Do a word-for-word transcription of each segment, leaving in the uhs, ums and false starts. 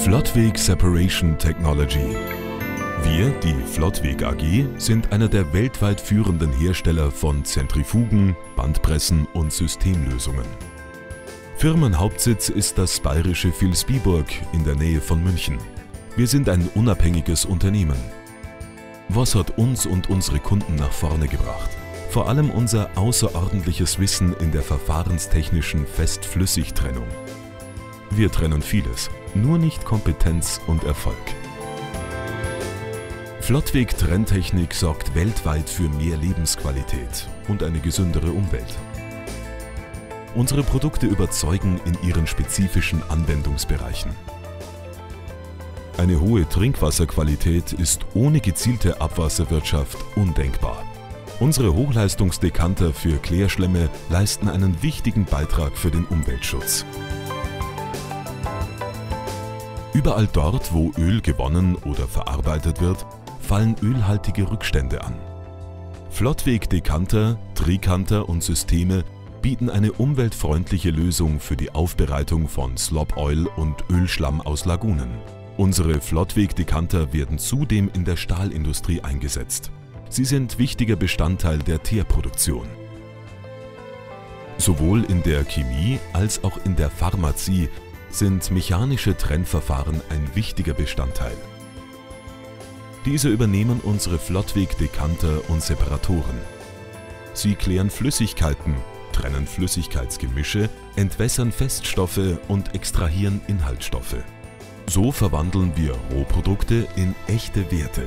Flottweg Separation Technology. Wir, die Flottweg A G, sind einer der weltweit führenden Hersteller von Zentrifugen, Bandpressen und Systemlösungen. Firmenhauptsitz ist das bayerische Vilsbiburg in der Nähe von München. Wir sind ein unabhängiges Unternehmen. Was hat uns und unsere Kunden nach vorne gebracht? Vor allem unser außerordentliches Wissen in der verfahrenstechnischen Fest-Flüssig-Trennung. Wir trennen vieles, nur nicht Kompetenz und Erfolg. Flottweg Trenntechnik sorgt weltweit für mehr Lebensqualität und eine gesündere Umwelt. Unsere Produkte überzeugen in ihren spezifischen Anwendungsbereichen. Eine hohe Trinkwasserqualität ist ohne gezielte Abwasserwirtschaft undenkbar. Unsere Hochleistungsdekanter für Klärschlämme leisten einen wichtigen Beitrag für den Umweltschutz. Überall dort, wo Öl gewonnen oder verarbeitet wird, fallen ölhaltige Rückstände an. Flottweg-Dekanter, Trikanter und Systeme bieten eine umweltfreundliche Lösung für die Aufbereitung von Slop Oil und Ölschlamm aus Lagunen. Unsere Flottweg-Dekanter werden zudem in der Stahlindustrie eingesetzt. Sie sind wichtiger Bestandteil der Teerproduktion. Sowohl in der Chemie als auch in der Pharmazie sind mechanische Trennverfahren ein wichtiger Bestandteil. Diese übernehmen unsere Flottweg-Dekanter und Separatoren. Sie klären Flüssigkeiten, trennen Flüssigkeitsgemische, entwässern Feststoffe und extrahieren Inhaltsstoffe. So verwandeln wir Rohprodukte in echte Werte.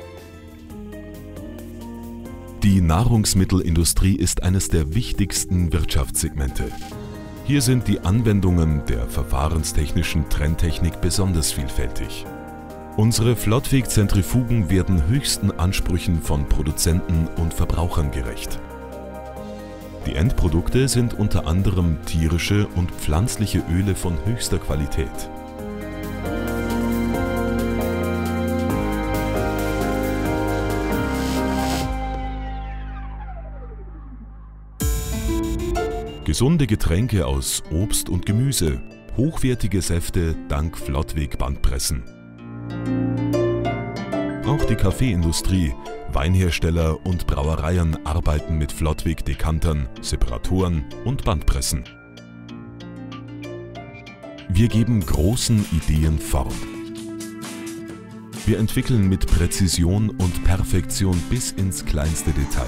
Die Nahrungsmittelindustrie ist eines der wichtigsten Wirtschaftssegmente. Hier sind die Anwendungen der verfahrenstechnischen Trenntechnik besonders vielfältig. Unsere Flottweg-Zentrifugen werden höchsten Ansprüchen von Produzenten und Verbrauchern gerecht. Die Endprodukte sind unter anderem tierische und pflanzliche Öle von höchster Qualität. Gesunde Getränke aus Obst und Gemüse, hochwertige Säfte dank Flottweg-Bandpressen. Auch die Kaffeeindustrie, Weinhersteller und Brauereien arbeiten mit Flottweg-Dekantern, Separatoren und Bandpressen. Wir geben großen Ideen Form. Wir entwickeln mit Präzision und Perfektion bis ins kleinste Detail.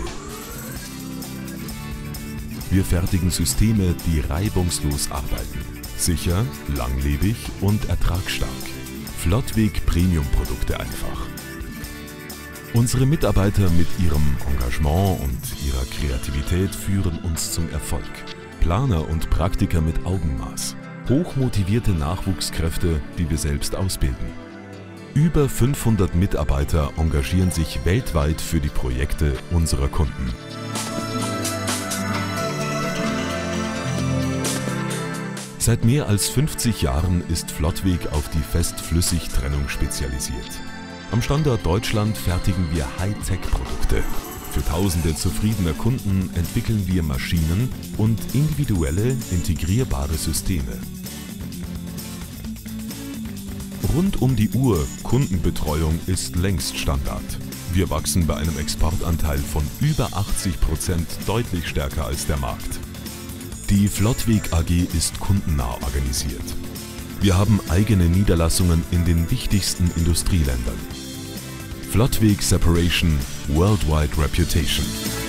Wir fertigen Systeme, die reibungslos arbeiten. Sicher, langlebig und ertragsstark. Flottweg Premium-Produkte einfach. Unsere Mitarbeiter mit ihrem Engagement und ihrer Kreativität führen uns zum Erfolg. Planer und Praktiker mit Augenmaß. Hochmotivierte Nachwuchskräfte, die wir selbst ausbilden. Über fünfhundert Mitarbeiter engagieren sich weltweit für die Projekte unserer Kunden. Seit mehr als fünfzig Jahren ist Flottweg auf die Fest-Flüssig-Trennung spezialisiert. Am Standort Deutschland fertigen wir Hightech-Produkte. Für tausende zufriedener Kunden entwickeln wir Maschinen und individuelle, integrierbare Systeme. Rund um die Uhr Kundenbetreuung ist längst Standard. Wir wachsen bei einem Exportanteil von über achtzig Prozent deutlich stärker als der Markt. Die Flottweg A G ist kundennah organisiert. Wir haben eigene Niederlassungen in den wichtigsten Industrieländern. Flottweg Separation Worldwide Reputation.